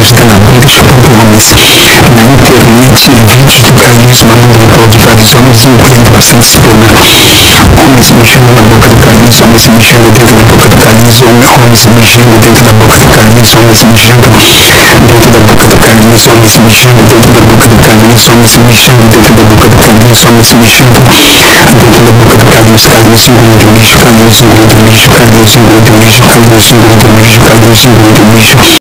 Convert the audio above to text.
canabreiras por homens. Na internet, vídeos do Carlinhos mandando no pau de vários homens e incluindo bastante espuma. Homens mijando na boca do Carlinhos, homens mijando dentro da boca do Carlinhos, homens mijando dentro da boca do Carlinhos, homens mijando dentro da boca do Carlinhos, homens mijando dentro da boca do Carlinhos, homens mijando dentro da boca do Carlinhos, homens mijando dentro da boca do Carlinhos, Carlinhos engolindo mijo, Carlinhos engolindo mijo, Carlinhos engolindo mijo, Carlinhos engolindo mijo, Carlinhos engolindo mijo.